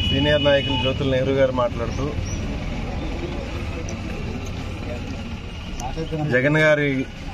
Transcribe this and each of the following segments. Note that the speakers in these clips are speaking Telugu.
సీనియర్ నాయకులు జ్యోతుల నెహ్రూ గారు మాట్లాడుతూ జగన్ గారి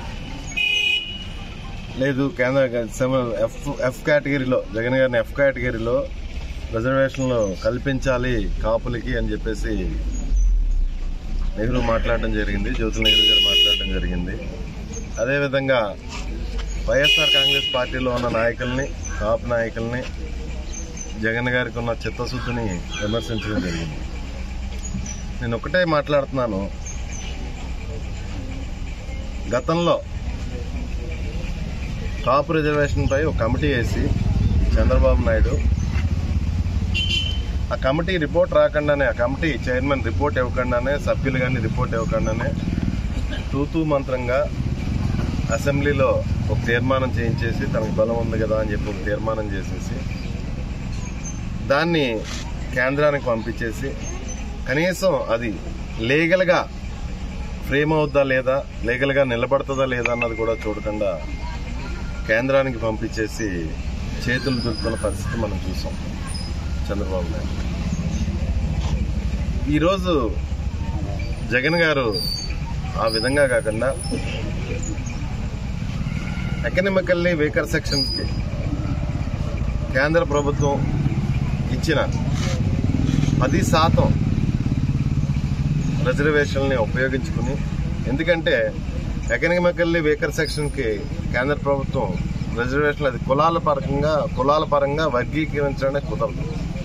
లేదు కేంద్ర ఎఫ్ కేటగిరీలో జగన్ గారిని ఎఫ్ కేటగిరీలో రిజర్వేషన్లు కల్పించాలి కాపులకి అని చెప్పేసి నెహ్రూ మాట్లాడడం జరిగింది. జ్యోతుల నెహ్రూ గారు మాట్లాడడం జరిగింది. అదేవిధంగా వైఎస్ఆర్ కాంగ్రెస్ పార్టీలో ఉన్న నాయకుల్ని కాపు నాయకుల్ని జగన్ గారికి ఉన్న చిత్తశుద్ధిని విమర్శించడం జరిగింది. నేను ఒకటే మాట్లాడుతున్నాను, గతంలో కాపు రిజర్వేషన్పై ఒక కమిటీ వేసి చంద్రబాబు నాయుడు ఆ కమిటీ రిపోర్ట్ రాకుండానే, ఆ కమిటీ చైర్మన్ రిపోర్ట్ ఇవ్వకుండానే, సభ్యులు కానీ రిపోర్ట్ ఇవ్వకుండానే తూతూ మంత్రంగా అసెంబ్లీలో ఒక తీర్మానం చేయించేసి తనకు బలం ఉంది కదా అని చెప్పి ఒక తీర్మానం చేసేసి దాన్ని కేంద్రానికి పంపించేసి కనీసం అది లీగల్గా ఫ్రేమ్ అవుద్దా లేదా, లీగల్గా నిలబడుతుందా లేదా అన్నది కూడా చూడకుండా కేంద్రానికి పంపించేసి చేతులు దులుపుకున్న పరిస్థితి మనం చూసాం చంద్రబాబు నాయుడు. ఈరోజు జగన్ గారు ఆ విధంగా కాకుండా ఎకనామికల్లీ వీకర్ సెక్షన్స్కి కేంద్ర ప్రభుత్వం ఇచ్చిన 10% రిజర్వేషన్ని ఉపయోగించుకుని, ఎందుకంటే ఎకనామికల్లీ వీకర్ సెక్షన్కి కేంద్ర ప్రభుత్వం రిజర్వేషన్లు అది కులాల పరంగా వర్గీకరించడానికి కుదరదు.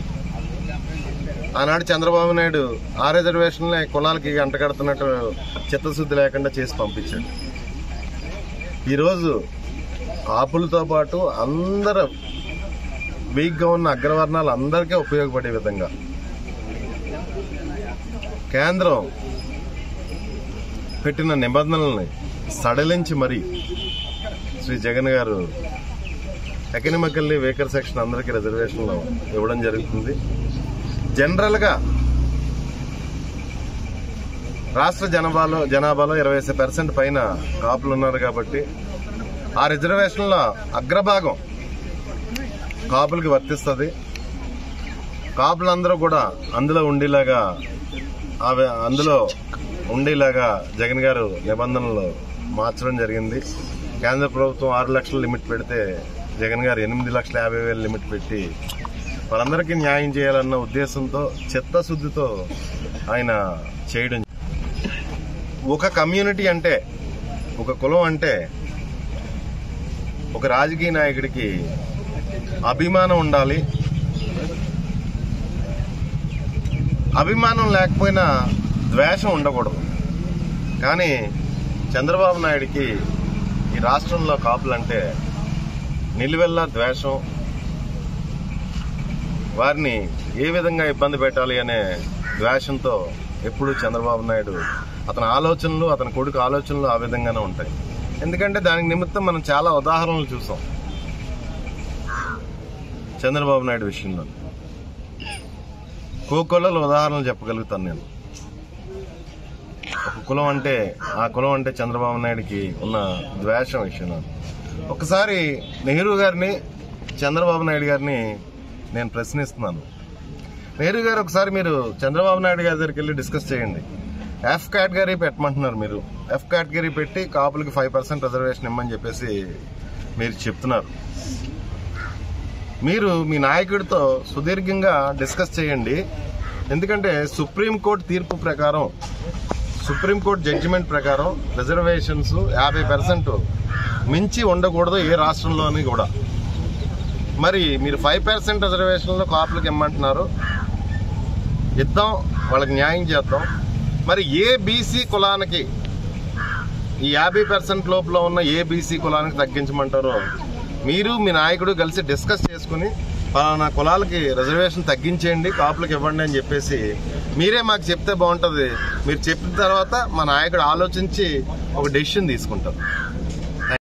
ఆనాడు చంద్రబాబు నాయుడు ఆ రిజర్వేషన్లే కులాలకి అంటగడుతున్నట్టు చిత్తశుద్ధి లేకుండా చేసి పంపించాడు. ఈరోజు కాపులతో పాటు అందరూ వీక్గా ఉన్న అగ్రవర్ణాలు అందరికీ ఉపయోగపడే విధంగా కేంద్రం పెట్టిన నిబంధనల్ని సడలించి మరీ శ్రీ జగన్ గారు ఎకనామికల్లీ వీకర్ సెక్షన్ అందరికీ రిజర్వేషన్లు ఇవ్వడం జరుగుతుంది. జనరల్గా రాష్ట్ర జనాభాలో 20% పైన కాపులు ఉన్నారు కాబట్టి ఆ రిజర్వేషన్లో అగ్రభాగం కాపులకి వర్తిస్తుంది. కాపులందరూ కూడా అందులో ఉండేలాగా జగన్ గారు నిబంధనలు మార్చడం జరిగింది. కేంద్ర ప్రభుత్వం 6 లక్షల లిమిట్ పెడితే జగన్ గారు 8,50,000 లిమిట్ పెట్టి వాళ్ళందరికీ న్యాయం చేయాలన్న ఉద్దేశంతో చిత్తశుద్ధితో ఆయన చేయడం. ఒక కమ్యూనిటీ అంటే, ఒక కులం అంటే ఒక రాజకీయ నాయకుడికి అభిమానం ఉండాలి. అభిమానం లేకపోయినా ద్వేషం ఉండకూడదు. కానీ చంద్రబాబు నాయుడికి ఈ రాష్ట్రంలో కాపులంటే నిలువెల్లా ద్వేషం, వారిని ఏ విధంగా ఇబ్బంది పెట్టాలి అనే ద్వేషంతో ఎప్పుడు చంద్రబాబు నాయుడు అతని ఆలోచనలు, అతని కొడుకు ఆలోచనలు ఆ విధంగానే ఉంటాయి. ఎందుకంటే దానికి నిమిత్తం మనం చాలా ఉదాహరణలు చూసాం చంద్రబాబు నాయుడు విషయంలో. కోకొల్లలో ఉదాహరణలు చెప్పగలుగుతాను నేను. ఒక కులం అంటే, ఆ కులం అంటే చంద్రబాబు నాయుడికి ఉన్న ద్వేషం విషయంలో. ఒకసారి నెహ్రూ గారిని, చంద్రబాబు నాయుడు గారిని నేను ప్రశ్నిస్తున్నాను. నెహ్రూ గారు ఒకసారి మీరు చంద్రబాబు నాయుడు గారి దగ్గరికి వెళ్ళి డిస్కస్ చేయండి. ఎఫ్ కేటగిరీ పెట్టమంటున్నారు మీరు. ఎఫ్ కేటగిరీ పెట్టి కాపులకి 5% రిజర్వేషన్ ఇమ్మని చెప్పేసి మీరు చెప్తున్నారు. మీరు మీ నాయకుడితో సుదీర్ఘంగా డిస్కస్ చేయండి. ఎందుకంటే సుప్రీంకోర్టు తీర్పు ప్రకారం, సుప్రీంకోర్టు జడ్జిమెంట్ ప్రకారం రిజర్వేషన్స్ 50% మించి ఉండకూడదు ఏ రాష్ట్రంలోని కూడా. మరి మీరు 5% రిజర్వేషన్లో కాపులకి ఇమ్మంటున్నారు. ఇద్దాం, వాళ్ళకి న్యాయం చేద్దాం. మరి ఏ బీసీ కులానికి, ఈ 50% లోపల ఉన్న ఏ బీసీ కులానికి తగ్గించమంటారో మీరు మీ నాయకుడు కలిసి డిస్కస్ చేసుకుని పలానా కులాలకి రిజర్వేషన్ తగ్గించేయండి, కాపులకు ఇవ్వండి అని చెప్పేసి మీరే మాకు చెప్తే బాగుంటుంది. మీరు చెప్పిన తర్వాత మా నాయకుడు ఆలోచించి ఒక డెసిషన్ తీసుకుంటారు.